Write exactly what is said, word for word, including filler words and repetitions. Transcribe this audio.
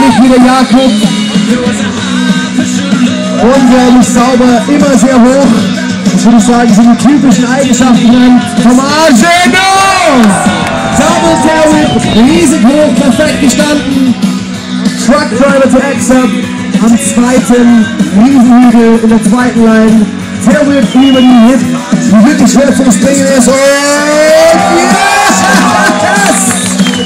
natürlich wieder Jakob. Unglaublich sauber, immer sehr hoch. Das würde ich sagen, sind die typischen Eigenschaften vom Argeno. Double Tail Whip, riesig hoch, perfekt gestanden. Truck Driver to Exit am zweiten Riesenhügel in der zweiten Line. Tail Whip über den Hip, die wirklich schwer zu springen ist. Und yeah!